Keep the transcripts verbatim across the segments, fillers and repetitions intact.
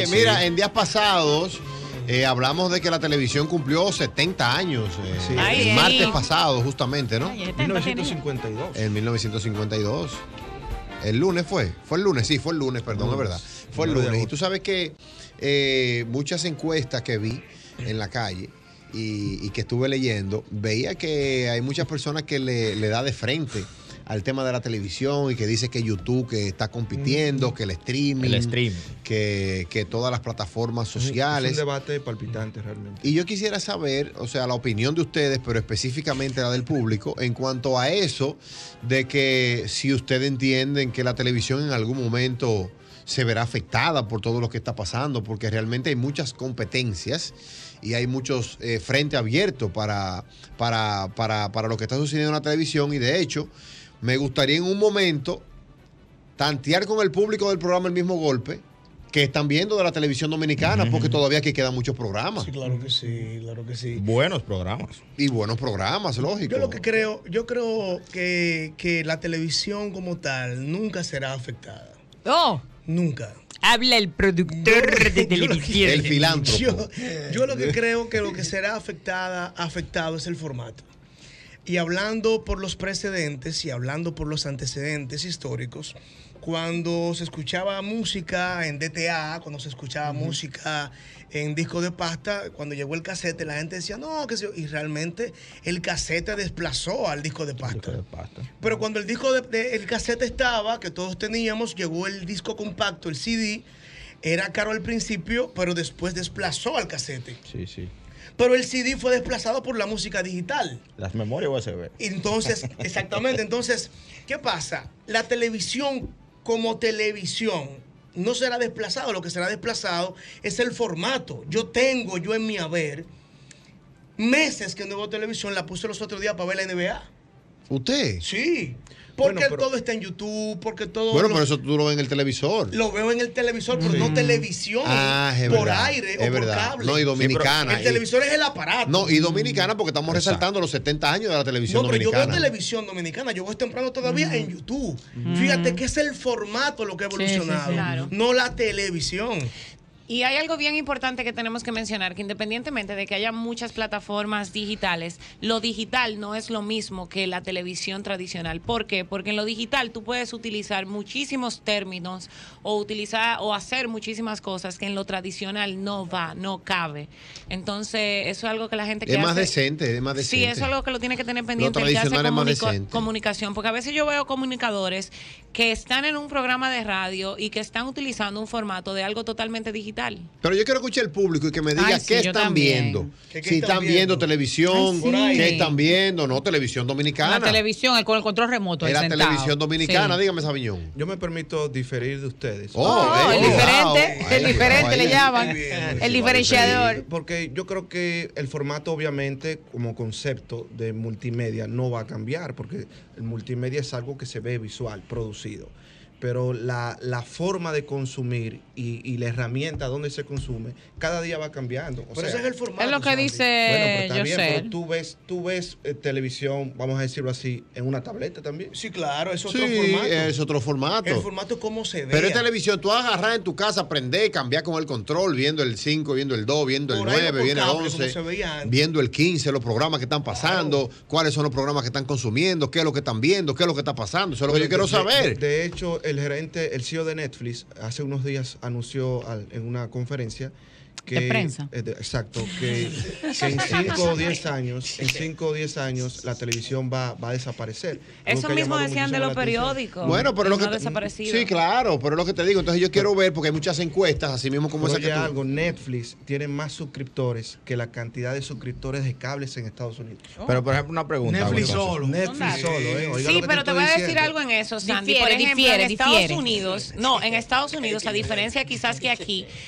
sí. Mira, en días pasados eh, hablamos de que la televisión cumplió setenta años. Eh, sí. Ay, el martes ay. pasado, justamente, ¿no? Ay, mil novecientos cincuenta y dos. En mil novecientos cincuenta y dos. El lunes fue. Fue el lunes, sí, fue el lunes, perdón, es verdad. Fue el lunes. Y tú sabes que eh, muchas encuestas que vi en la calle y, y que estuve leyendo, veía que hay muchas personas que le, le da de frente al tema de la televisión y que dice que YouTube que está compitiendo, mm. que el streaming, el stream. que, que todas las plataformas sociales. Es un debate palpitante realmente. Y yo quisiera saber, o sea, la opinión de ustedes, pero específicamente la del público, en cuanto a eso, de que si ustedes entienden que la televisión en algún momento se verá afectada por todo lo que está pasando, porque realmente hay muchas competencias y hay muchos eh, frentes abiertos para, para, para, para lo que está sucediendo en la televisión. Y de hecho, me gustaría en un momento tantear con el público del programa El Mismo Golpe, que están viendo de la televisión dominicana, uh-huh. porque todavía aquí quedan muchos programas. Sí, claro que sí, claro que sí. Buenos programas. Y buenos programas, lógico. Yo lo que creo, yo creo que, que la televisión como tal nunca será afectada. Oh. Nunca. Habla el productor de televisión. El filántropo. Yo, yo lo que creo que lo que será afectada, afectado es el formato. Y hablando por los precedentes y hablando por los antecedentes históricos, cuando se escuchaba música en D T A, cuando se escuchaba uh-huh. música en disco de pasta, cuando llegó el casete, la gente decía, no, que se... y realmente el casete desplazó al disco de pasta. Disco de pasta. Pero cuando el disco de, de, el casete estaba, que todos teníamos, llegó el disco compacto, el C D, era caro al principio, pero después desplazó al casete. Sí, sí. Pero el C D fue desplazado por la música digital. Las memorias U S B. Entonces, exactamente. Entonces, ¿qué pasa? La televisión como televisión no será desplazado. Lo que será desplazado es el formato. Yo tengo, yo en mi haber, meses que no veo televisión. La puse los otros días para ver la N B A. ¿Usted? Sí. Porque bueno, pero, todo está en YouTube, porque todo... Bueno, lo, por eso tú lo ves en el televisor. Lo veo en el televisor, pero sí. no televisión, ah, es por verdad, aire es o verdad. por cable. No, y dominicana. Sí, el televisor es el aparato. No, y dominicana porque estamos Exacto. resaltando los setenta años de la televisión no, pero dominicana. Yo veo televisión dominicana, yo voy temprano todavía mm. en YouTube. Mm. Fíjate que es el formato lo que ha evolucionado, sí, sí, claro. no la televisión. Y hay algo bien importante que tenemos que mencionar, que independientemente de que haya muchas plataformas digitales, lo digital no es lo mismo que la televisión tradicional. ¿Por qué? Porque en lo digital tú puedes utilizar muchísimos términos o utilizar o hacer muchísimas cosas que en lo tradicional no va, no cabe. Entonces, eso es algo que la gente que es hace, más decente, es más decente. Sí, eso es algo que lo tiene que tener pendiente lo el que hace comunico- comunicación. Porque a veces yo veo comunicadores que están en un programa de radio y que están utilizando un formato de algo totalmente digital. Pero yo quiero escuchar al público y que me diga Ay, sí, qué están también. viendo. ¿Qué, qué si están están viendo, viendo televisión, Ay, sí. qué están viendo, no, televisión dominicana. La televisión, el, con el control remoto. Es la sentado. televisión dominicana, sí. dígame, Sabiñón. Yo me permito diferir de ustedes. Oh, oh eh, el oh, diferente, wow. el Ay, diferente ay, le ay, llaman, bien, el diferenciador. Porque yo creo que el formato, obviamente, como concepto de multimedia, no va a cambiar, porque el multimedia es algo que se ve visual, producido. Pero la, la forma de consumir y, y la herramienta donde se consume cada día va cambiando. O pero sea, ese es el formato. Es lo que Sandy. dice bueno, pero está yo bien, sé. pero tú ves, tú ves eh, televisión, vamos a decirlo así, en una tableta también. Sí, claro, es otro Sí, formato. es otro formato. El formato es como se ve. Pero es televisión, tú agarras en tu casa, prender, cambiar con el control, viendo el cinco, viendo el dos, viendo el Por ahí nueve, por viendo el cable, once, como se veía antes. viendo el quince, los programas que están pasando, claro. cuáles son los programas que están consumiendo, qué es lo que están viendo, qué es lo que está pasando. Eso es lo que yo quiero de, saber. De, de hecho, el gerente, el C E O de Netflix, hace unos días anunció al, en una conferencia que, de prensa. Eh, de, exacto, que, que en cinco o diez años, en cinco o diez años la televisión va, va a desaparecer. Eso mismo decían de los periódicos. Bueno, pero lo que no te, desaparecido. Sí, claro, pero es lo que te digo. Entonces yo quiero ver, porque hay muchas encuestas, así mismo como esa que tú... algo, Netflix tiene más suscriptores que la cantidad de suscriptores de cables en Estados Unidos. Oh. Pero, por ejemplo, una pregunta. Netflix solo. Netflix solo, ¿eh? Oiga sí, lo que pero te, te voy a decir diciendo. algo en eso, Sandy. Difiere, por ejemplo, difiere, en Estados difiere. Unidos, no, en Estados Unidos, a diferencia quizás que aquí,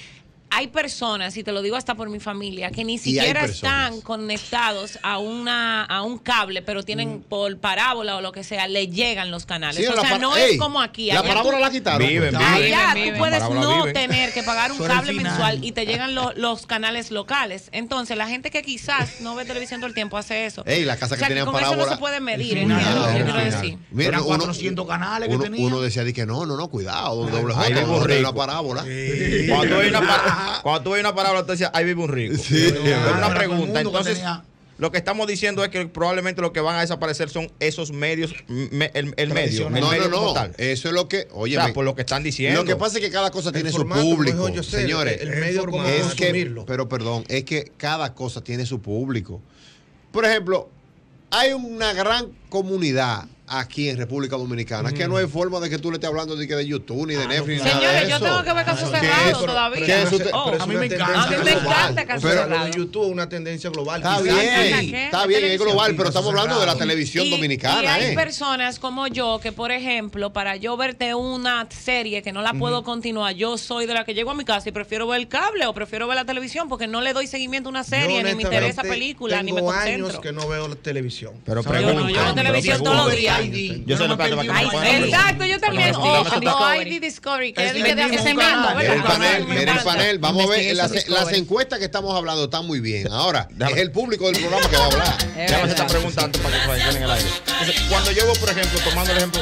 hay personas, y te lo digo hasta por mi familia, que ni Y hay siquiera personas. están conectados a una a un cable, pero tienen por parábola o lo que sea, le llegan los canales. Sí, o la sea, par- no Ey, es como aquí. La Allá parábola tú- la quitaron. Viven, pues. viven. Allá Viven, tú puedes parábola no viven. tener que pagar un Sobre el cable final. mensual y te llegan lo- los canales locales. Entonces, la gente que quizás no ve televisión todo el tiempo hace eso. Ey, la casa O sea, que tenían con parábola. eso no se puede medir, El final, ¿entiendes? Ah, Yo el quiero final. decir. Mira, Eran uno- cuatrocientos canales que uno, tenía. uno decía di que no, no, no, cuidado, doble Ahí J, vive un no, rico. una parábola. Cuando tú ves una, par- cuando tú ves una parábola, te decía, ahí vive un rico. Sí. Pero Pero una todo el mundo pregunta, que entonces, tenía- lo que estamos diciendo es que probablemente lo que van a desaparecer son esos medios, me- el, el medio, el No, no, medio como no. tal. Eso es lo que, oye, O sea, por lo que están diciendo. lo que pasa es que cada cosa El tiene su formato, como público, dijo José, señores. el, el medio como formato. Es que, consumirlo. pero perdón, es que cada cosa tiene su público. Por ejemplo, hay una gran comunidad aquí en República Dominicana que no hay forma de que tú le estés hablando de, que de YouTube ni de Netflix. ni nada de Señores, yo eso. tengo que ver casos ¿Qué cerrados es? todavía. ¿Qué es Pero usted? Oh, pero es a mí una me encanta. tendencia A mí me global. encanta casos Pero lo cerrados. de YouTube es una tendencia global. Está Quizás bien, aquí- ¿qué? está ¿La bien, es televisión? global, pero estamos hablando de la Y- televisión Y- dominicana, y hay ¿eh? personas como yo que, por ejemplo, para yo verte una serie que no la puedo continuar, yo soy de la que llego a mi casa y prefiero ver el cable o prefiero ver la televisión porque no le doy seguimiento a una serie, Yo, ni me honestamente, interesa película, ni me tengo concentro. años que no veo la televisión. Pero Yo no, yo pregunta, veo televisión pero todos los pregunta. días. Yo sé lo que pasa, para que Ay, me puedan exacto, yo también. Pero O no está- no hay de Discovery, que Es es de el que mismo hacen canal. viendo, Mira el ¿verdad? panel, Me mira el encanta. panel. Vamos a ver, Investigation las, Discovery. las encuestas que estamos hablando están muy bien. Ahora, Déjame- es el público del programa que va a hablar. Es Déjame hacer esta verdad. pregunta antes para que se vayan en el aire. Entonces, cuando yo veo, por ejemplo, tomando el ejemplo.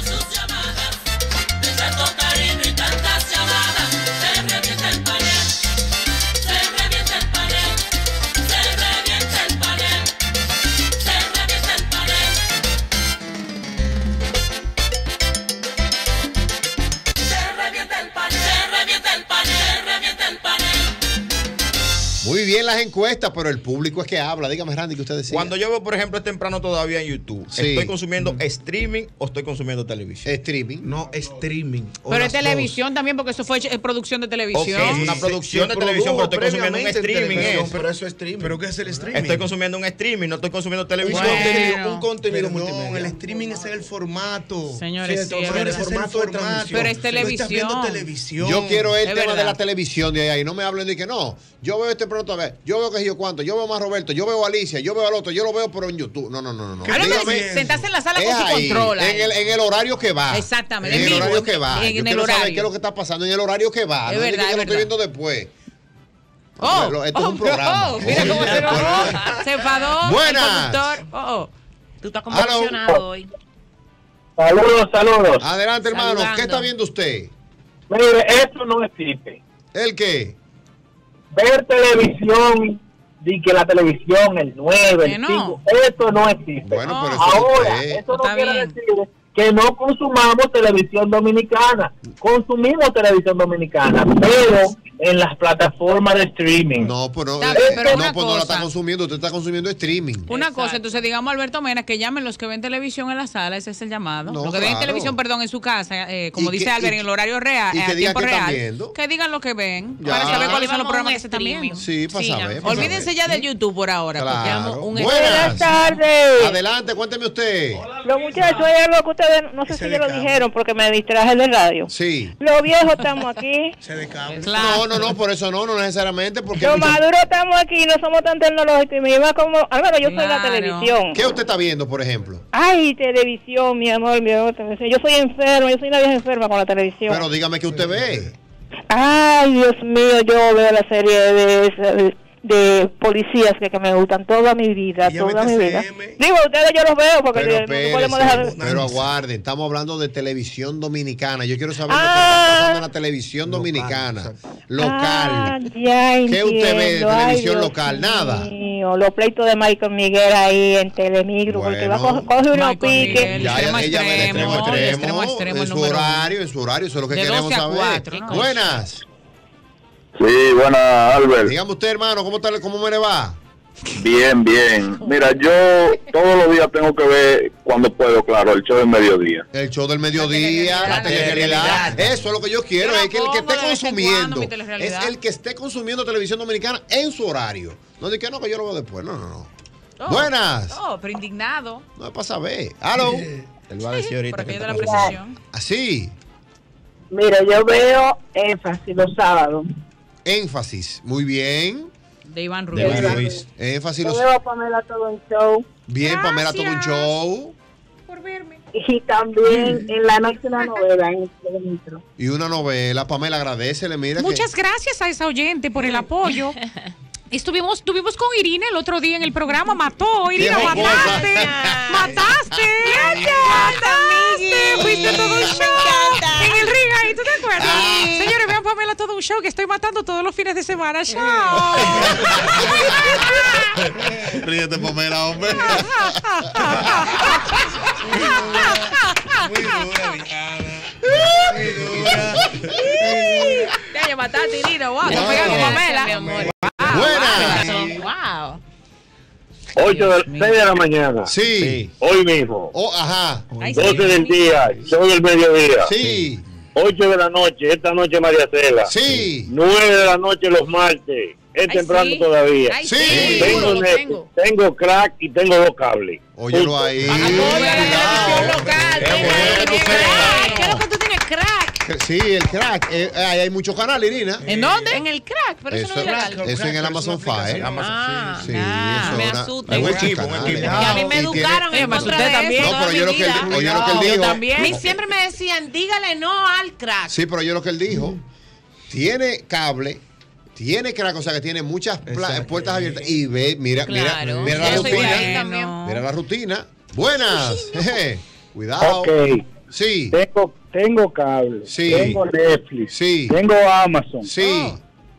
Muy bien las encuestas, pero el público es que habla. Dígame, Randy, que usted decía. Cuando yo veo, por ejemplo, es temprano todavía en YouTube, Sí. ¿estoy consumiendo streaming o estoy consumiendo televisión? Streaming. No streaming. o Pero las es televisión también, porque eso fue eh, producción de Ok, televisión. es una Sí, producción se de televisión, pero produjo estoy consumiendo un previamente en streaming. televisión, ¿eh? Pero eso es streaming. ¿Pero qué es el streaming? Estoy consumiendo un streaming, no estoy consumiendo un televisión. Bueno. contenido, un contenido Perdón, multimedia. el streaming es el formato. Señores, Sí, sí, es entonces, verdad. el formato de transmisión. Pero es Tú estás viendo televisión. televisión. Yo quiero el Es tema de verdad. la televisión de ahí. No me hablen de que no. Yo veo este pronto a ver. Yo veo que yo cuánto. Yo veo más Roberto. Yo veo a Alicia. Yo veo al otro. Yo lo veo pero en YouTube. No, no, no, no. no. Háblame de Dígame, sentarse en la sala es con su ahí, control. ahí. En el, en el horario que va. Exactamente, En en el vivo, horario en- que va. en Yo el quiero saber horario. qué es lo que está pasando en el horario que va. Es no es verdad, que es lo estoy verdad. viendo después. Oh, Lo- esto es oh, un programa. oh, mira cómo se enojó. Se enfadó. Buenas. El conductor. Oh, oh. Tú estás Hello. conmocionado hoy. Saludos, saludos. Adelante, hermano. Saludando. ¿Qué está viendo usted? Mire, esto no existe. ¿El qué? Ver televisión, di que la televisión, el nueve, Que el no. cinco, esto no existe. Bueno, No. pero eso es Ahora, usted. eso no Está quiere bien. decir que no consumamos televisión dominicana. Consumimos televisión dominicana, pero en las plataformas de streaming. No, pero, Está eh, bien, pero no, una pues no la está cosa. consumiendo. Usted está consumiendo streaming. Una Exacto. cosa, entonces digamos a Alberto Mena que llamen los que ven televisión en la sala, ese es el llamado. No, los que ven claro. televisión, perdón, en su casa, eh, como Y dice que- Albert, y- en el horario real, y eh, que a digan tiempo que están real, viendo. que digan lo que ven, Ya. para saber Ahí cuáles son los vamos programas un que se están streaming. viendo. Sí, para Sí, saber. para Olvídense saber. ya del YouTube por ahora. porque Claro. llamo un- Buenas. tardes. Adelante, cuénteme usted. Los muchachos, hay algo que ustedes, no sé Ese si de ya lo cable. dijeron porque me distraje del radio. Sí. Los viejos estamos aquí. Se de cable. Claro. No, no, no, por eso no, no necesariamente, porque Los muchas- maduros estamos aquí, no somos tan tecnológicos. Y mi mamá como, al menos yo soy la Claro. televisión. ¿Qué usted está viendo, por ejemplo? Ay, televisión, mi amor, mi amor. televisión. Yo soy enferma, yo soy una vieja enferma con la televisión. Pero dígame qué usted ve. Ay, Dios mío, yo veo la serie de, de, de policías que, que me gustan toda mi vida, Y toda mi M T vida. C M. Digo, ustedes yo los veo porque Pero no podemos dejar... espérese, pero aguarden, estamos hablando de televisión dominicana. Yo quiero saber lo que Ah. está pasando en la televisión Local, dominicana. exacto. Ah, Local. ya ¿Qué usted ve de entiendo. Ay, televisión Dios local? Nada. mío, los pleitos de Michael Miguel ahí en Telemigro, porque va a Bueno. co- coge unos Michael piques. Miguel. Ya, extremo ella, ella ve de extremo a extremo, de extremo, extremo a extremo, en el su número uno. horario, en su horario, eso es lo que De queremos doce a saber. cuatro, ¿no? Buenas. Sí, buena, Albert. Dígame usted, hermano, ¿cómo, está, ¿cómo me le va? Bien, bien. Mira, yo todos los días tengo que ver, cuando puedo, claro, el show del mediodía. El show del mediodía, La la telerealidad. telerealidad. Eso es lo que yo quiero, Yo lo es que el que pongo esté de vez en cuando, consumiendo, mi telerealidad. es el que esté consumiendo televisión dominicana en su horario. No diga que no, que yo lo veo después. No, no, no. Oh, Buenas. Oh, pero indignado. No es para saber. Hello. Él va a decir ahorita Por que aquello de está la pasando. precisión. Así. Mira, yo veo énfasis los sábados. Énfasis. Muy bien. De Iván De Ruiz. Iván Ruiz. Énfasis. Yo Los... veo a Pamela todo un show. Bien, Pamela, todo un show. Por verme. Y también en la noche una novela en el Telemicro. Y una novela. Pamela, agradecele, mira. Muchas que... gracias a esa oyente por el apoyo. Estuvimos, estuvimos con Irina el otro día en el programa. Mató, Irina, Viejo mataste. Mataste. Mataste. Fuiste todo un show. En el ring ahí, ¿tú te acuerdas? Señores, vean Pamela todo un show que estoy matando todos los fines de semana. Chao. Ríete, Pamela, hombre. Muy dura, Diana. Muy dura. Ya, ya mataste, Irina. Wow, te Wow. pegas con Pamela. Mi amor. Buenas. Wow. ocho de, seis de la mañana. Sí. Hoy mismo. Oh, ajá. Ay, doce sí. del día. Show del mediodía. Sí. ocho de la noche. Esta noche María Cela. Sí. nueve de la noche los martes. Es Ay, temprano sí. todavía. Ay, Sí. sí, Tengo, seguro lo net- tengo. tengo crack y tengo dos cables. Óyelo ahí. Toda la televisión Cuidado. local. Qué venga, bueno, que tiene Cela. crack. ¿Qué es lo que tú tienes crack? Sí, el crack. Eh, hay, hay muchos canales, Irina. ¿En dónde? En el crack, pero eso, Eso, no es legal. eso en el Amazon Fire. Ah, Sí, ah, eso me es una- asusta. hay Un muchos equipo, un canales. equipo. Y a mí me Y educaron tiene- en me contra asusté de también. eso No, toda pero mi yo lo que él, vida. oye lo que él Yo dijo. también. A mí siempre me decían, dígale no al crack. Sí, pero yo lo que él dijo. Tiene cable, tiene crack, o sea que tiene muchas pla- Exacto. puertas abiertas. Y ve, mira, Claro. mira, mira la Yo soy de ahí rutina. también. Mira la rutina. Buenas. Jeje. Cuidado. Ok, Sí, tengo, tengo cable, Sí. tengo Netflix, sí, tengo Amazon, sí.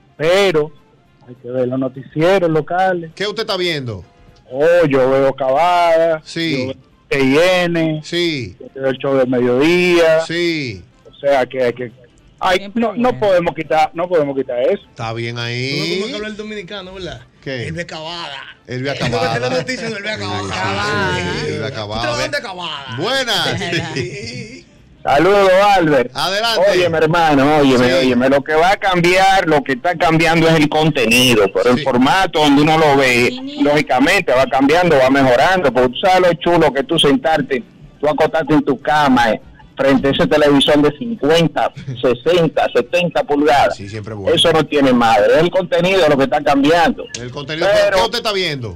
pero hay que ver los noticieros locales. ¿Qué usted está viendo? Oh, yo veo Cavada, Sí. yo veo T I N, Sí, yo veo el show del mediodía, sí. o sea que hay que... Ay, Siempre no, no bueno. podemos quitar, no podemos quitar eso. Está bien Tú no ahí. como que habla el dominicano, ¿verdad? ¿Qué? El de Cavada. El de Lo que te la acabada. noticia, no, el de Cavada. Cavada. El de Tú acabada. trabajas de Cavada. Buenas. Sí. Saludos, Albert. Adelante. Oye, mi hermano, óyeme, Sí. óyeme, lo que va a cambiar, lo que está cambiando es el contenido, pero Sí. el formato donde uno lo ve, lógicamente va cambiando, va mejorando, porque tú sabes lo chulo que tú sentarte, tú acostarte en tu cama, eh, frente a ese televisor de cincuenta, sesenta, setenta pulgadas. Sí, siempre bueno. Eso no tiene madre, es el contenido lo que está cambiando. El contenido. Pero- ¿Qué usted está viendo?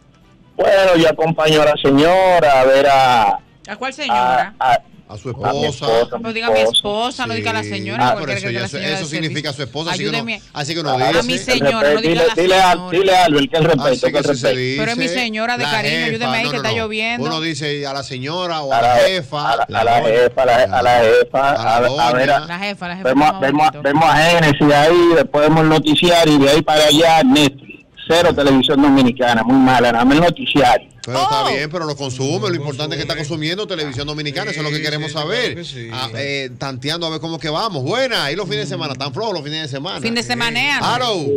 Bueno, yo acompaño a la señora a ver a... ¿A cuál a, señora? a- A su a mi esposa. esposa, No mi diga mi esposa. esposa, no diga la Sí. señora. Ah, porque por eso que ya la eso- señora eso de significa servicio. su esposa, así que no- Ayúdeme. así que no A dice. mi El señora, no diga dile, la dile, a- señora. dile a Albert que el respeto, Así que que el sí se respeto. dice. Pero es mi señora de la cariño, jefa. ayúdeme ahí, No, que no, está no. lloviendo. Uno dice a la señora o A a la la, jefa. a la, a la jefa, a la, a la jefa, a la a, a ver, doña. a- La jefa, la jefa. vemos, toma vemos, bonito. vemos a Génesis ahí, después vemos el noticiario y de ahí para allá Netflix, cero televisión dominicana, muy mala, nada más el noticiario. Pero Oh. está bien, pero lo consume. Lo importante es que está consumiendo televisión dominicana. Eso es lo que Sí, queremos sí, saber. claro que sí. Ah, eh, tanteando a ver cómo que vamos. Buena. Ahí los fines de semana. Tan flojos los fines de semana. Fin de semana. Claro.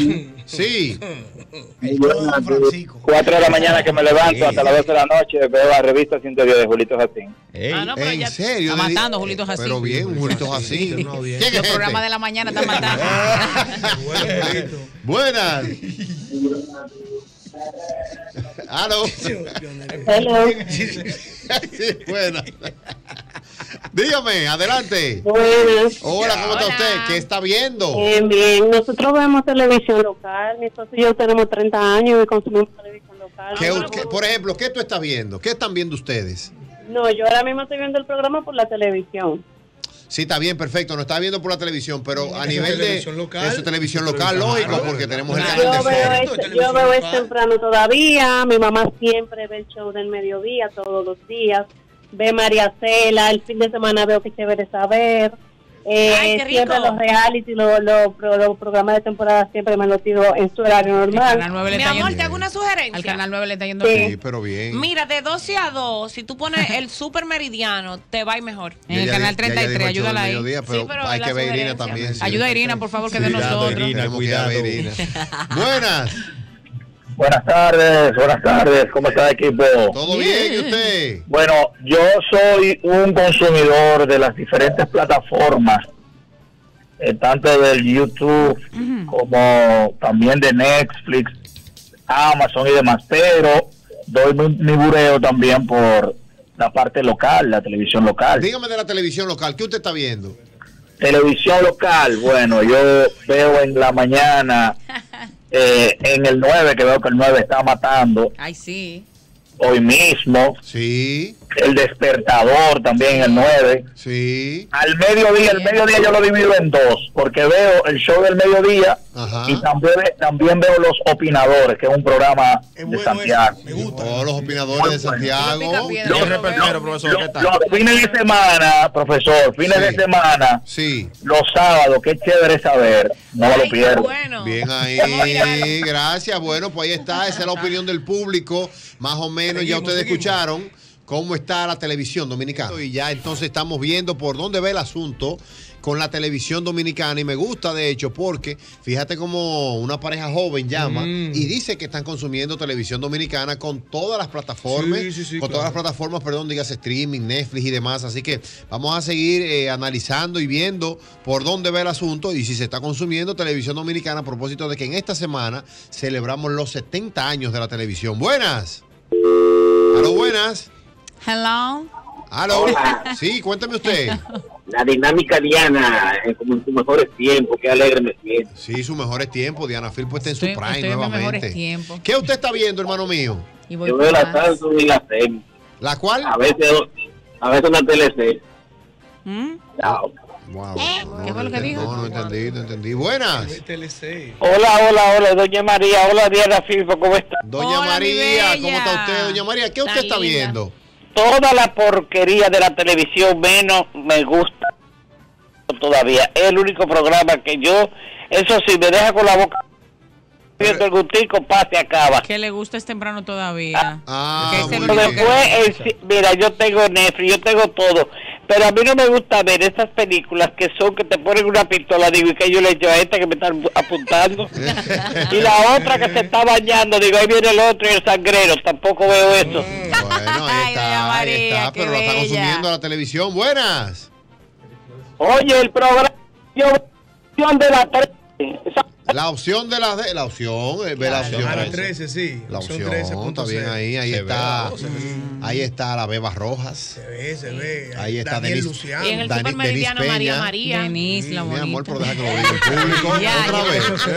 Sí. El show de Don Francisco. Cuatro de la mañana que me levanto hasta las doce de la noche veo la revista ciento diez de Julito Jatín. Ey. Ah, no, pero En ya. serio. Está Dedi- matando, Julito Jacín. Pero bien, Julito Jacín. No, bien. ¿Quién es Los este? programas de la mañana están matando. Bueno, Julito. Buenas. Aló. Hello. Sí, buenas. Dígame, adelante. Buenas. Hola, ¿cómo está Hola. usted? ¿Qué está viendo? Bien, bien. Nosotros vemos televisión local. Mi esposo y yo tenemos treinta años y consumimos televisión local. ¿Qué- No, qué- por ejemplo, ¿qué tú estás viendo? ¿Qué están viendo ustedes? no, yo ahora mismo estoy viendo el programa por la televisión. Sí, está bien, perfecto. No está viendo por la televisión, pero Sí, a es nivel de, televisión local. de su televisión local, Claro, lógico, claro. porque tenemos el Claro. canal Yo de veo, Fox. Fox. este, Televisión yo veo es local. temprano todavía. Mi mamá siempre ve el show del mediodía todos los días. Ve María Cela. El fin de semana veo que chévere saber. Eh, Ay, qué rico. siempre los reality, los, los, pro- los programas de temporada siempre me los tiro en su horario El canal normal. nueve le Mi está amor, yendo. te hago una Al sugerencia. canal nueve le está yendo Sí. bien. Sí, pero bien. Mira, de doce a dos, si tú pones el super meridiano, te va a ir mejor. En el Ya- canal ya- treinta y ya tres, dijo el show ayúdala del ahí. mediodía, pero Sí, pero hay la que ver a Irina sugerencia. también. sí. Ayuda a Irina, por favor, que es de Cuidado, nosotros. Irina. Tenemos que ir a ver Irina. Buenas. Buenas tardes, buenas tardes, ¿cómo está el equipo? ¿Todo bien? ¿Y usted? Bueno, yo soy un consumidor de las diferentes plataformas, eh, tanto del YouTube como también de Netflix, Amazon y demás, pero doy mi, mi bureo también por la parte local, la televisión local. Dígame de la televisión local. ¿Qué usted está viendo? Televisión local, bueno, yo veo en la mañana, eh, en el nueve, que veo que el nueve está matando. Ay, sí. Hoy mismo. Sí. El despertador también en el nueve. Sí. Al mediodía, el mediodía yo lo divido en dos, porque veo el show del mediodía. Ajá. Y también, también veo Los Opinadores, que es un programa de Santiago. Oh, los opinadores de Santiago. Los, los, los, los fines de semana, profesor, fines Sí. de semana, Sí. los sábados, qué chévere saber, no me lo pierdo. Bien ahí, gracias. Bueno, pues ahí está, esa es la opinión del público. Más o menos ya Seguimos, ustedes seguimos. escucharon cómo está la televisión dominicana. Y ya entonces estamos viendo por dónde va el asunto con la televisión dominicana. Y me gusta, de hecho, porque fíjate cómo una pareja joven llama Mm. y dice que están consumiendo televisión dominicana con todas las plataformas, Sí, sí, sí, con claro. todas las plataformas, perdón, digas streaming, Netflix y demás. Así que vamos a seguir eh, analizando y viendo por dónde va el asunto y si se está consumiendo televisión dominicana, a propósito de que en esta semana celebramos los setenta años de la televisión. Buenas. Aló, buenas. Hello. Aló. Hola. Sí, cuéntame usted. La dinámica Diana, eh, como en sus mejores tiempos, qué alegre me siento. Sí, sus mejores tiempos. Diana Phil pues está en su Estoy- prime estoy en mis mejores nuevamente. tiempos. ¿Qué usted está viendo, hermano mío? Y voy Yo por veo la más. Samsung y la SEM. ¿La cual? A veces, a veces una T L C. ¿Mm? Chao. Wow. No, ¿Qué fue lo que no, dijo? No, no entendí, no entendí. Buenas. T L C. Hola, hola, hola, doña María, hola Diana Filpo, ¿cómo está? Doña Hola, mi María, bella. ¿cómo está usted, doña María? ¿Qué usted Tan está linda. viendo? Toda la porquería de la televisión menos me gusta todavía. Es el único programa que yo, eso sí, me deja con la boca viendo el gustico, pase acaba. Que le gusta es temprano todavía. Ah, Que es el muy Pero único bien. después, el ci- mira, yo tengo Netflix, yo tengo todo, pero a mí no me gusta ver esas películas que son que te ponen una pistola, digo, y que yo le echo a esta que me están apuntando, y la otra que se está bañando, digo, ahí viene el otro y el sangrero, tampoco veo eso. Bueno, ahí Ay, está, doña ahí María, está, qué pero la está bella. consumiendo la televisión. Buenas. Oye, el programa yo de la tre- esa- La opción de la de la opción, eh, ve la opción. A la trece, sí. La Opción opción, trece punto está bien cero. ahí, ahí Se está. ve, se ve. Ahí está la Beba Rojas. Se ve, se ve. Ahí está Daniel Denis. Luciano. Y en el Dani- Super Meridiano Denis María Peña. María. Denise, la Mi bonita. amor, pero deja que lo diga el público. Ya, Otra ya.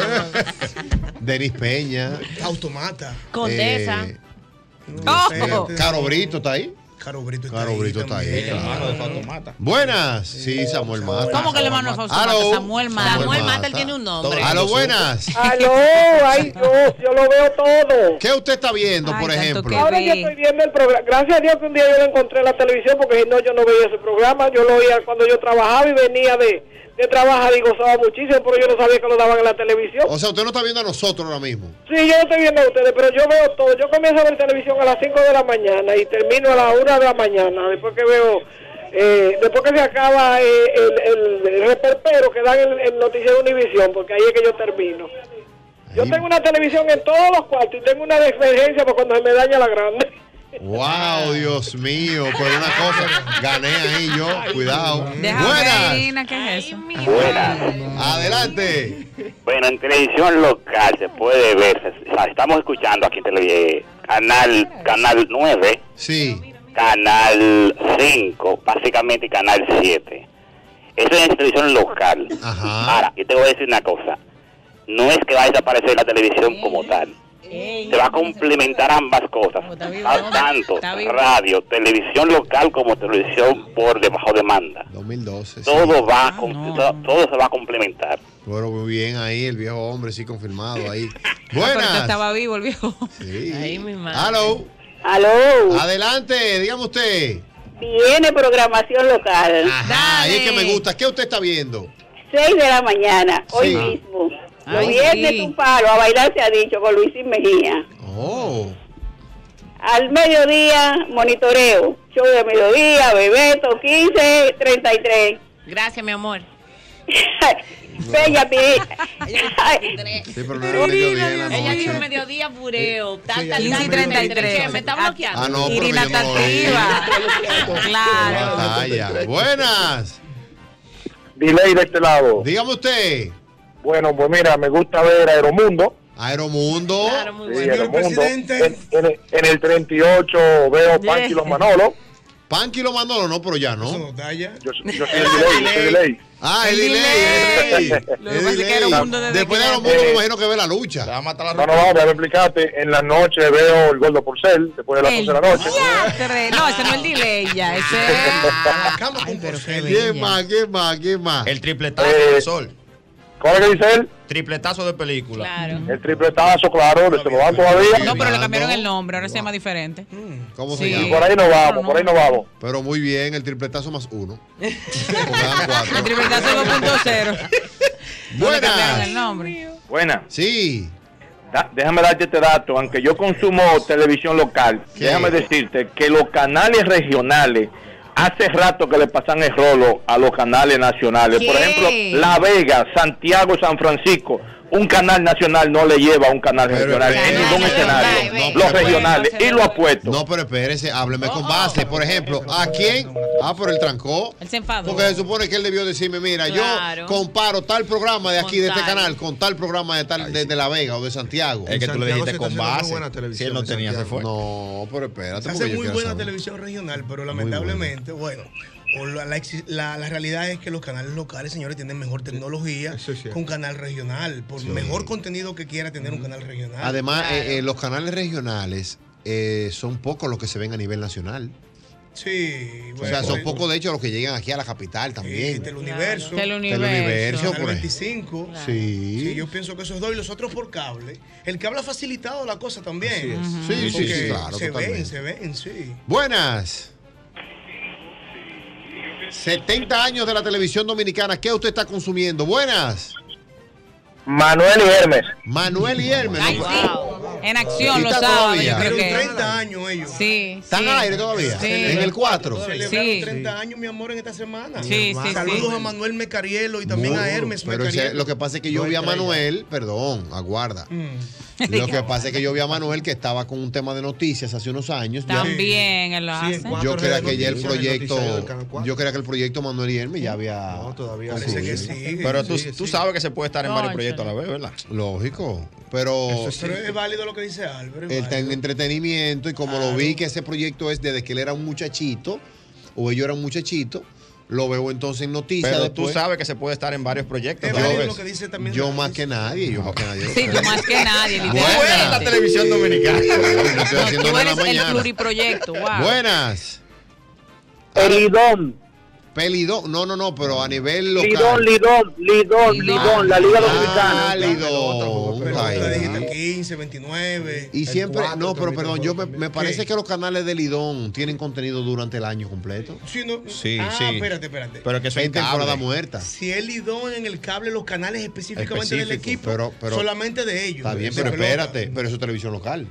vez. Denis Peña. Automata. Condesa. eh, Oh. Espérate. Caro Brito está ahí. Caro Brito está Caro ahí. Brito está ahí, también. claro. Hermano de Fausto Mata. Buenas. Sí, Samuel Mata. ¿Cómo que le mando a Fausto Mata? Aló. Samuel Mata. Samuel Samuel Mata. Mata, él tiene un nombre. A lo buenas. Aló, ay Dios, yo lo veo todo. ¿Qué usted está viendo, Ay, por tanto ejemplo? que Ahora ve. yo estoy viendo el programa. Gracias a Dios que un día yo lo encontré en la televisión, porque si no, yo no veía ese programa. Yo lo oía cuando yo trabajaba y venía de, de trabajar y gozaba muchísimo, pero yo no sabía que lo daban en la televisión. O sea, usted no está viendo a nosotros ahora mismo. Sí, yo no estoy viendo a ustedes, pero yo veo todo. Yo comienzo a ver televisión a las cinco de la mañana y termino a las una de la mañana, después que veo, eh, después que se acaba eh, el, el, el reperpero que dan el, el noticiero Univisión, porque ahí es que yo termino. Yo Ahí- tengo una televisión en todos los cuartos y tengo una de emergencia para cuando se me daña la grande. Wow, Dios mío. Pues una cosa, gané ahí yo. Cuidado. Déjame ver, Buenas. Irina, ¿qué es eso? Adelante. Bueno, en televisión local se puede ver, se- o sea, estamos escuchando aquí en televisión, canal, canal nueve, Sí. canal cinco, básicamente canal siete. Eso es en televisión local. Ajá. Ahora, yo te voy a decir una cosa, no es que va a desaparecer la televisión como tal, se va a complementar ambas cosas, Está vivo, a- ¿no? tanto Está vivo. radio, televisión local como televisión por de bajo demanda. dos mil doce. sí. Todo va, a Ah, com- no. todo, todo se va a complementar. Bueno, muy bien ahí, el viejo hombre, sí, confirmado ahí. Ah, pero Buenas. estaba vivo el viejo. Sí. Ay, mi madre. Aló. Aló, Adelante, dígame usted. viene programación local, Ajá, ahí es que Dale. me gusta. ¿Qué usted está viendo? seis de la mañana, hoy Sí. mismo. Ay, Los viernes sí. un palo, a bailar se ha dicho, con Luisín Mejía. Oh. Al mediodía, monitoreo. Show de mediodía, Bebeto, quince treinta y tres. Gracias, mi amor. Bella, pi- Sí, pero no era mediodía en la Ella dijo noche. mediodía bureo. Tal, tal, quince tal, y treinta y tres. ¿Qué? ¿Me está bloqueando? Ah, no, pero Irina que yo no lo vi. Tativa. Claro. Batalla. Buenas. Delay de este lado. Dígame usted. Bueno, pues mira, me gusta ver Aeromundo. Aeromundo. Claro, muy Sí, bueno. Señor Aeromundo. presidente. En, en el- en el treinta y ocho veo Panky Los Manolo. Panky lo Manolo, no, pero ya Eso no. no talla. Yo, yo soy el delay, yo soy el delay. Ah, el El delay. delay. el Lo que pasa es delay. que era un mundo desde Después que de ya- los mundos, me imagino que ve la lucha. va a matar la No, no, no, déjame explicarte. En la noche veo el Gordo Porcel, después de las El once de la noche. diatre. No, ese no es el delay ya. Ese La cama con pero qué porcel. ¿Quién más? ¿Quién más? ¿Quién más? El tripletazo Eh, del sol. ¿Cómo es que dice él? Tripletazo de película. Claro. El tripletazo, claro, se lo dan todavía. No, pero le cambiaron el nombre, ahora se llama diferente. ¿Cómo Sí. se Y llama? por ahí nos vamos, por ahí nos vamos. Pero muy bien, el tripletazo más uno. Porque dan cuatro. El tripletazo dos punto cero. No le cambiaron el Buenas. nombre. Buena, Sí. da- déjame darte este dato. Aunque yo consumo televisión local, ¿Qué? déjame decirte que los canales regionales hace rato que le pasan el rolo a los canales nacionales. Por ¿Qué? ejemplo, La Vega, Santiago, San Francisco. Un canal nacional no le lleva a un canal Pero regional en espérate. ningún Canales escenario. locales, Los ve. regionales. Y lo apuesto. No, pero espérese, hábleme con base. Por ejemplo, ¿a quién? Ah, pero él trancó. Él se enfadó. Porque se supone que él debió decirme, mira, Claro. yo comparo tal programa de aquí, Con de este tal. canal, con tal programa de tal de, de La Vega o de Santiago. Es que tú le Santiago dijiste se está con haciendo muy base. buena Si televisión él no en tenía, se Santiago. fue. No, pero espérate. Se porque hace yo muy quiero buena saber. televisión regional, pero lamentablemente, bueno, o la, la exi- la- la realidad es que los canales locales, señores, tienen mejor tecnología eso es cierto. que un canal regional. Por mejor contenido que quiera tener un canal regional. Además, Claro. eh, eh, los canales regionales eh, son pocos los que se ven a nivel nacional. Sí, O sea, bueno, son pocos, de hecho, los que llegan aquí a la capital sí, también. Teleuniverso. Teleuniverso. Teleuniverso, Canal por ejemplo. veinticinco. Sí. Sí, yo pienso que esos dos y los otros por cable. El cable ha facilitado la cosa también. Así es. Sí, sí, Porque sí, claro, se totalmente. ven, se ven, sí. Buenas. setenta años de la televisión dominicana. ¿Qué usted está consumiendo? Buenas. Manuel y Hermes. Manuel y Hermes. Ay, ¿no? sí. En acción ¿Y los está sábados, todavía? yo creo Tienen que. treinta años ellos. Sí. ¿Están sí. al aire todavía? Sí. En el cuatro. Celebraron Sí. treinta años, mi amor, en esta semana. Sí, sí, Saludos sí. a Manuel Mecarielo y también Muy a duro. Hermes Pero ese- Mecarielo. lo que pasa es que yo No vi a estrella. Manuel, perdón, aguarda. Mm. Lo que pasa es que yo vi a Manuel que estaba con un tema de noticias hace unos años. ya. También él lo Sí, en hace. cuatro Yo creía redes que ya el noticias, el proyecto, noticiario del Canal cuatro. yo creía que el proyecto Manuel y Hermes ya había No, todavía Parece que concluido. sí. Pero tú, Sí, tú sí. sabes que se puede estar en varios Concha. proyectos a la vez, ¿verdad? Lógico, pero Eso sí. Pero es válido lo que dice Álvaro. es él está en válido. entretenimiento y como lo vi que ese proyecto es desde que él era un muchachito o ellos eran un muchachito, lo veo entonces en noticias. Pero después. tú sabes que se puede estar en varios proyectos. Es a la válido vez. lo que dice también. Yo la- más que nadie, yo más que nadie. Sí, tú más que nadie, Buenas. Buena la literalmente. televisión dominicana. Yo estoy No, haciendo tú en la eres el mañana. pluriproyecto, wow. Buenas. Eridón. Pelidón. No, no, no, pero a nivel Lidón, local. Lidón, Lidón, Lidón. Lidón, la Liga Ah, Dominicana. Lidón. Pero Ahí. tú le dijiste quince, veintinueve. Y siempre, cuatro no, pero también perdón, te yo juego me, también. me parece ¿Qué? que los canales de Lidón tienen contenido durante el año completo. Sí, no, Sí, ah, sí. espérate, espérate. Pero que eso Hay es temporada cable. muerta. Si él lidó en el cable los canales específicamente del Específico, equipo, pero- pero- solamente de ellos. Está bien, de pero pelota. espérate, pero eso es televisión local.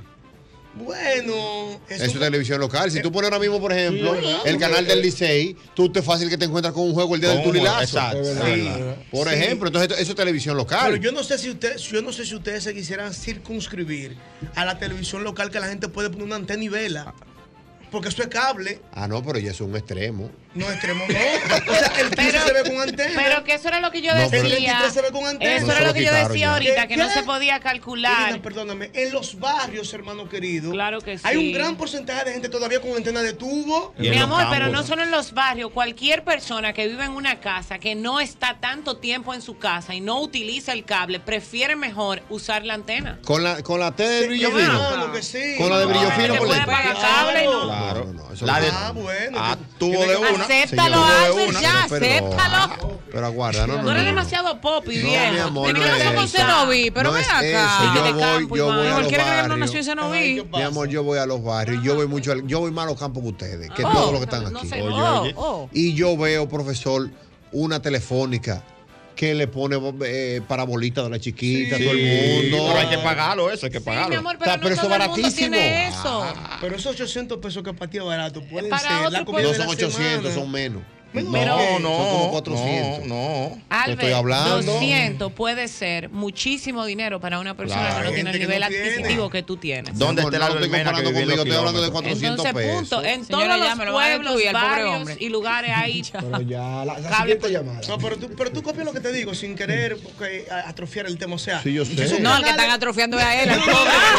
Bueno, Eso es televisión local. Si tú pones ahora mismo, por ejemplo, Sí, ¿verdad? el canal del Licey, tú te fácil que te encuentras con un juego el día Con del un juego, Tulilazo. exacto. Es verdad, Sí. es verdad. Por Sí. ejemplo, entonces eso es televisión local. Pero yo no sé si usted, yo no sé si ustedes se quisieran circunscribir a la televisión local que la gente puede poner una antena y vela. Porque eso es cable, Ah, no, pero ya eso es un extremo. no extremo, no. O sea, el quince Pero- se ve con antena. Pero que eso era lo que yo No, pero- el decía. veintitrés se ve con antena. Eso No, era se lo lo que yo quitaron decía ya. ahorita, que no ¿Qué? se podía calcular. Irina, perdóname, en los barrios, hermano querido, Claro que hay sí. un gran porcentaje de gente todavía con antena de tubo. Y en Mi los amor, pero campos. no solo en los barrios, cualquier persona que vive en una casa que no está tanto tiempo en su casa y no utiliza el cable, prefiere mejor usar la antena. Con la, con la T de brillo Yo fino. hermano, que sí. Con la de brillo No, fino que por puede dentro. pagar cable y no. Claro. No, no, eso La no. de- Ah, bueno. Ah, que- tuvo tiene de que- una. Acéptalo, Señor, de Albert, una. ya, Pero- acéptalo. Pero aguarda, no, no. Tú eres no, no. demasiado pop y No, viejo. mi amor, Tienes no que es ser eso. con Cenoví, pero No ven es acá. eso. De Yo voy, campo, yo voy Iván. a Igual los quiere creer que no nació barrios. en Ay, Cenoví. ¿qué Mi pasa? amor, yo voy a los barrios. Yo voy mucho, al- yo voy más a los campos que ustedes, que Oh, todos los que están no aquí. sé. Oye, Oh, oye. oh. Y yo veo, profesor, una telefónica que le pone eh, parabolitas de la chiquita a todo el mundo. Pero hay que pagarlo, eso, hay que Sí, pagarlo. mi amor, pero, Está, no pero eso todo es el mundo baratísimo. tiene eso. Pero esos ochocientos pesos que para ti es barato pueden Para ser otro la puede- comida No de son la ochocientos, semana. son menos. Menos No, que- no, son como cuatrocientos. No, no. Te Albert, estoy hablando. doscientos puede ser muchísimo dinero para una persona Claro. que no Hay tiene el gente que nivel no tiene. adquisitivo que tú tienes. ¿Dónde No, está el no Albert estoy Mena que comparando vive en conmigo, los estoy hablando de kilómetros? cuatrocientos Entonces, pesos. punto. En Señora, todos los ya me lo van a pueblos, destruir al pobre barrios hombre. y lugares hay. Pero ya, la, la Cable siguiente por- llamada. No, pero tú, pero tú copias lo que te digo sin querer porque, a- atrofiar el tema. O sea, Sí, yo sé. esos No, el que canales- están atrofiando es a él, al pobre.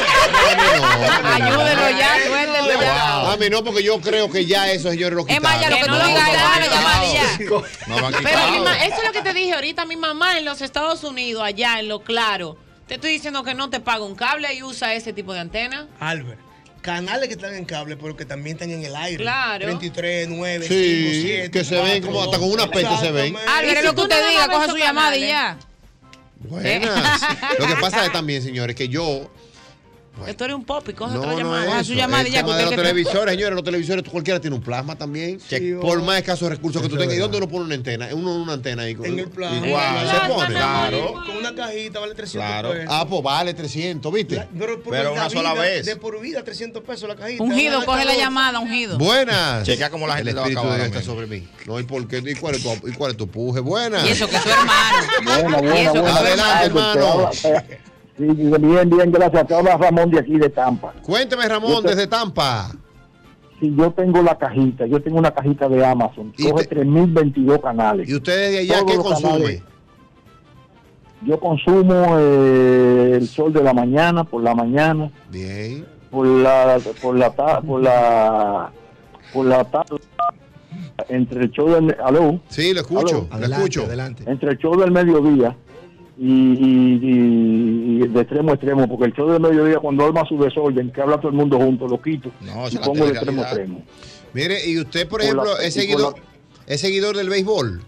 No, Ayúdenlo ya, suéltenlo ya. A mí no, porque yo creo que ya eso, señores, lo Es más, ya quitaron. lo que Que tú no digas, lo dale, ya quitaron. llamada y ya. No van Pero mi ma- eso es lo que te dije ahorita. Mi mamá en los Estados Unidos, allá en lo claro, te estoy diciendo que no te paga un cable y usa ese tipo de antena. Albert, canales que están en cable, pero que también están en el aire. Claro. treinta y tres, nueve, Sí, cinco, siete. que se ven como hasta con una peste se ven. Albert, es lo que usted diga, coja su llamada y ya. Buenas. Lo que pasa es también, señores, que yo. Que tú eres un pop y coge No, otra no llamada. es Coja eso. su llamada El y ya, tema que de usted los que- televisores, señores, los televisores, tú cualquiera tiene un plasma también. Sí, Por oh. más escasos recursos que tú Eso tengas. es ¿Y dónde verdad. uno pone una antena? Uno una antena ahí. En el plasma. Igual, se pone. Claro. Con una cajita vale trescientos Claro. pesos. Ah, pues vale trescientos, ¿viste? La- pero por Pero la una sola vida, vez. De por vida, trescientos pesos la cajita. Ungido, Una coge la calor. llamada, ungido. Buenas. Chequea cómo la gente El te va a espíritu de acabar Dios está ahora sobre mí. No hay por qué. ¿Y cuál es tu, y cuál es tu puje? Buenas. Y eso que es su hermano. Buena, Y buena, eso que buena. Adelante, hermano. Sí, bien, bien, gracias. Te habla Ramón de aquí de Tampa. Cuénteme, Ramón, Yo te- desde Tampa. Si yo tengo la cajita, yo tengo una cajita de Amazon, ¿Y coge te- tres mil veintidós canales. ¿Y ustedes de allá Todos qué los consume? canales. Yo consumo eh, el sol de la mañana, por la mañana, Bien. por la, por la, ta- por la, por la tarde, entre el show del, aló, Sí, lo escucho. Lo Adelante, escucho. adelante. entre el show del mediodía y, y- y- y de extremo a extremo, porque el show del mediodía cuando arma su desorden, que habla todo el mundo junto, lo quito No, y esa es la pongo de extremo a telerrealidad. extremo. Mire, y usted, por Por ejemplo, la- es y por seguidor, la- es seguidor del béisbol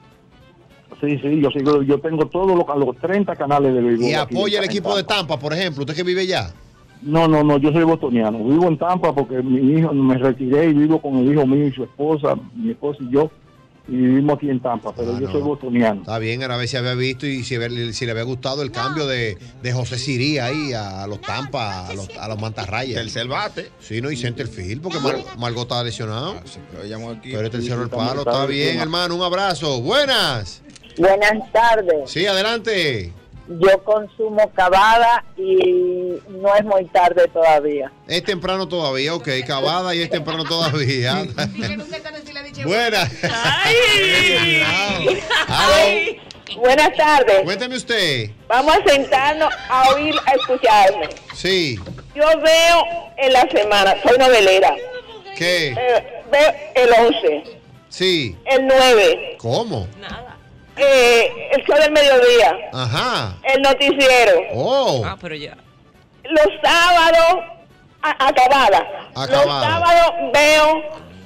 Sí, sí, yo sigo, yo tengo todos los, los treinta canales de béisbol. y aquí apoya en- el en equipo de Tampa. Tampa, por ejemplo. ¿Usted que vive allá? No, no, no, yo soy bostoniano. Vivo en Tampa porque mi hijo, me retiré y vivo con el hijo mío y su esposa, mi esposa y yo, y vivimos aquí en Tampa, pero Ah, yo no. soy bostoniano. Está bien, a ver si había visto y si, había- si le había gustado el cambio de, de José Sirí ahí a, a los Tampa, a los, a los Mantarrayas. Tercer bate. Sí, no, y centerfield, porque Mar- Margot está lesionado. Ah, sí, pero llamó aquí. Pero el tercero el Sí, palo. está Está bien, encima. hermano. Un abrazo. Buenas. Buenas tardes. Sí, adelante. Yo consumo cavada y no es muy tarde todavía. Es temprano todavía, ok. Cavada y es temprano todavía. Buenas. Ay. Buenas tardes. Cuénteme usted. Vamos a sentarnos a oír, a escucharme. Sí. Yo veo en la semana, soy novelera, ¿Qué? eh, veo el once, Sí. el nueve, ¿Cómo? eh, el show del mediodía, Ajá. el noticiero. Oh. Ah, pero ya. Los sábados, a- acabada. Los Acabada. sábados veo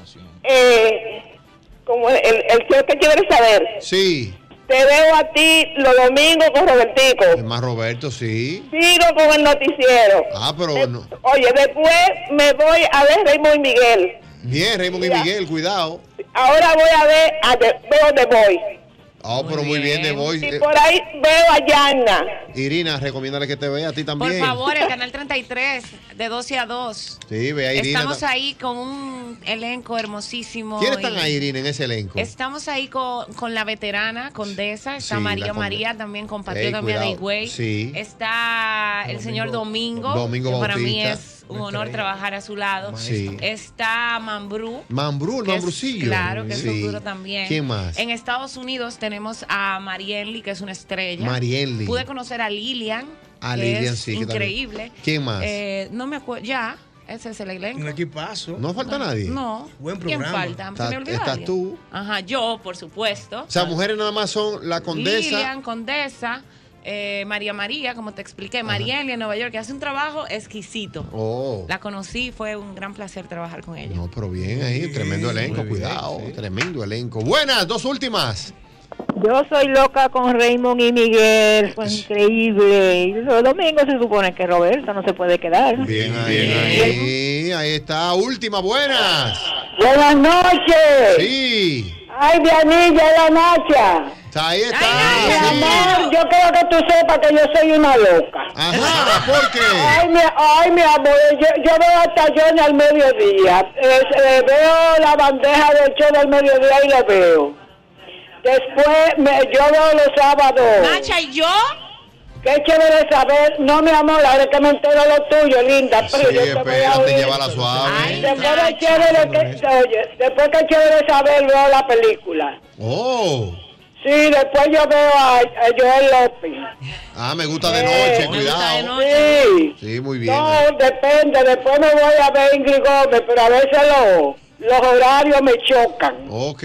eh, como el, el show que quieres saber. Sí. Te veo a ti los domingos con Robertico. Es más Roberto, sí. Sigo con el noticiero. Ah, pero De- no. Oye, después me voy a ver Raymond y Miguel. Bien, Raymond y Mira. Miguel, cuidado. Ahora voy a ver a The- veo The Boy. Ah, pero muy bien, de Voice. Y Eh, por ahí veo a Yanna. Irina, recomiéndale que te vea a ti Por también. favor, el canal treinta y tres, de doce a dos. Sí, ve a Irina. Estamos ahí con un elenco hermosísimo. ¿Quiénes están y- ahí, Irina, en ese elenco? Estamos ahí con, con la veterana Condesa, está Sí, María la Conde- María también, Ey, compatriota mía de cuidado. Higüey. Sí. Está el señor Domingo, Domingo que para mí Bautista. es un honor trabajar a su lado. Sí. Está Mambrú. Mambrú, el que es- Mambrucillo. Claro, que es Sí. un duro también. ¿Quién más? En Estados Unidos tenemos a Marienly, que es una estrella. Marienly. Pude conocer a Lilian. A que Lilian, es sí, que también. increíble. ¿Quién más? Eh, no me acuerdo. Ya, ese es el elenco. Un equipazo. ¿No falta nadie? No. Buen ¿Quién programa. falta? Está- Se me olvidó estás alguien. tú. Ajá, yo, por supuesto. O sea, mujeres nada más son la condesa. Lilian, Condesa, eh, María María, como te expliqué, Marieli en Nueva York, que hace un trabajo exquisito. Oh. La conocí, fue un gran placer trabajar con ella. No, pero bien ahí, tremendo elenco, muy bien, cuidado, sí. tremendo elenco. Buenas, dos últimas. Yo soy loca con Raymond y Miguel, fue increíble. Y los domingos se supone que Roberto no se puede quedar. Bien ahí, ahí, ahí está, última, buenas. Buenas noches. Sí, Ay, Dianilla, la Nacha. ahí está. Mi sí. amor, yo quiero que tú sepas que yo soy una loca. Ajá, ¿por qué? Ay, mi, ay, mi amor, yo, yo veo hasta Johnny al mediodía. Eh, eh, veo la bandeja del show del mediodía y la veo. Después me, yo veo los sábados. Nacha, ¿y yo? Qué chévere saber. No, mi amor, ahora que me entero lo tuyo, linda. Pero Sí, yo te voy a espérate, oír. llévala suave. Ay, Después Nacha. de chévere que, oye, después que chévere saber, veo la película. Oh, Sí, después yo veo a, a Joel López. ah, me gusta de Eh, noche, me gusta de cuidado. noche. Sí. Sí, muy bien. No, depende. Después me voy a ver Ingrid Gómez, pero a veces lo... los horarios me chocan. Ok.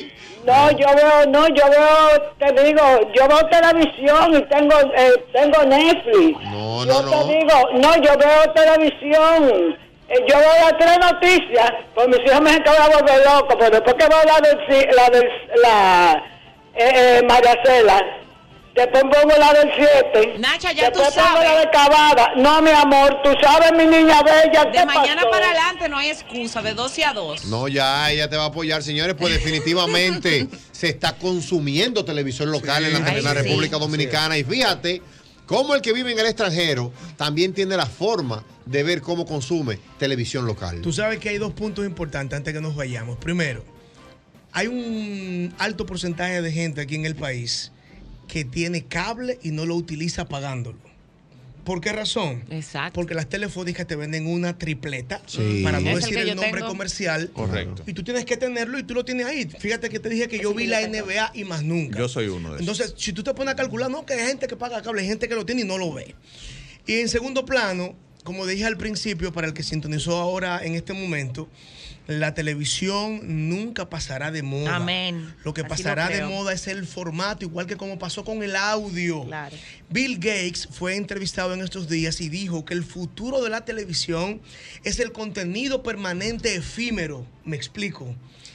No, yo veo, no, yo veo, te digo, yo veo televisión y tengo eh, tengo Netflix. No, yo no, te no. digo, no, yo veo televisión. Eh, yo veo las tres noticias, pues mis hijos me acaban de volver loco, pero después que veo la del, la del, la, eh, eh, María Cela, después pongo la del siete. Nacha, ya tú después pongo sabes. la de Cavada. No, mi amor, tú sabes, mi niña bella, De ¿qué mañana pasó? para adelante no hay excusa, de doce a dos. No, ya ella te va a apoyar, señores, pues definitivamente se está consumiendo televisión local en, la, en la Ay, sí. República Dominicana. Y fíjate cómo el que vive en el extranjero también tiene la forma de ver cómo consume televisión local. Tú sabes que hay dos puntos importantes antes que nos vayamos. Primero, hay un alto porcentaje de gente aquí en el país que tiene cable y no lo utiliza pagándolo. ¿Por qué razón? Exacto. Porque las telefónicas te venden una tripleta, Sí. para no Es el decir que el, yo nombre tengo. comercial. Correcto. Y tú tienes que tenerlo y tú lo tienes ahí. Fíjate que te dije que yo vi la N B A y más nunca. Yo soy uno de esos. Entonces, si tú te pones a calcular, no, que hay gente que paga cable, hay gente que lo tiene y no lo ve. Y en segundo plano, como dije al principio, para el que sintonizó ahora en este momento, la televisión nunca pasará de moda. Amén. Lo que Así pasará lo de creo. moda es el formato, igual que como pasó con el audio. Claro. Bill Gates fue entrevistado en estos días y dijo que el futuro de la televisión es el contenido permanente efímero. Me explico.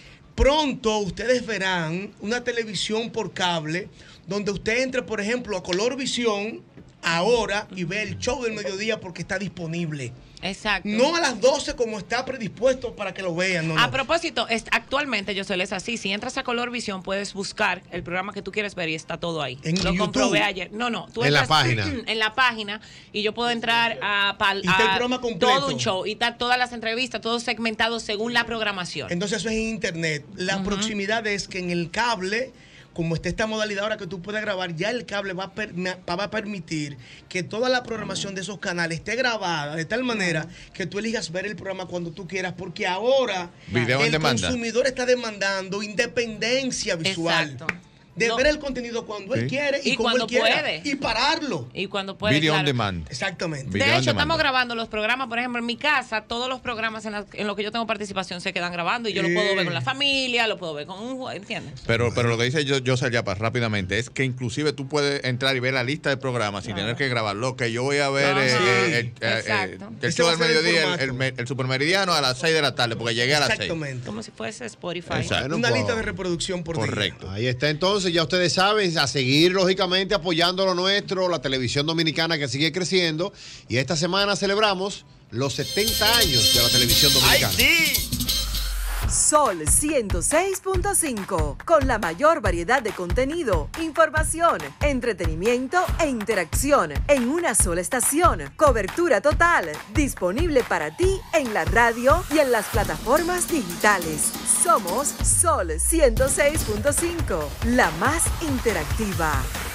Pronto ustedes verán una televisión por cable donde usted entre, por ejemplo, a Color Visión ahora y ve el show del mediodía porque está disponible. Exacto. No a las doce como está predispuesto para que lo vean. No, A no. propósito, es, actualmente yo es así. Si entras a Color Visión, puedes buscar el programa que tú quieres ver y está todo ahí. En Lo YouTube. comprobé ayer. No, no. Tú En la entras página. En la página y yo puedo entrar a, pal- Y está el a programa completo. todo un show y está todas las entrevistas, todo segmentado según la programación. Entonces eso es en internet. La proximidad es que en el cable, como está esta modalidad ahora que tú puedes grabar, ya el cable va a, per- va a permitir que toda la programación de esos canales esté grabada de tal manera que tú elijas ver el programa cuando tú quieras, porque ahora Video en el demanda. consumidor está demandando independencia visual. Exacto. De No. ver el contenido cuando él Sí. quiere y, Y como cuando él quiera. puede. Y pararlo. Y cuando puedes. Video on claro. demand. Exactamente. Video De on hecho, demand. estamos grabando los programas, por ejemplo, en mi casa, todos los programas en, la- en los que yo tengo participación se quedan grabando y yo lo puedo ver con la familia, lo puedo ver con un juego, ¿entiendes? Pero, pero lo que dice yo, yo Yapa rápidamente es que inclusive tú puedes entrar y ver la lista de programas sin tener que grabarlo. Que yo voy a ver Ajá. eh, Sí. el, eh, Exacto. el Ese show va del a ser el mediodía, el, formato. el me- el supermeridiano a las seis de la tarde, porque llegué a las seis. Exactamente. Como si fuese Spotify. Exacto. Bueno, Una pues, lista de reproducción por día. Correcto. Ahí está entonces, ya ustedes saben, a seguir lógicamente apoyando lo nuestro, la televisión dominicana que sigue creciendo. Y esta semana celebramos los setenta años de la televisión dominicana. Sol ciento seis punto cinco, con la mayor variedad de contenido, información, entretenimiento e interacción en una sola estación. Cobertura total, disponible para ti en la radio y en las plataformas digitales. Somos Sol ciento seis punto cinco, la más interactiva.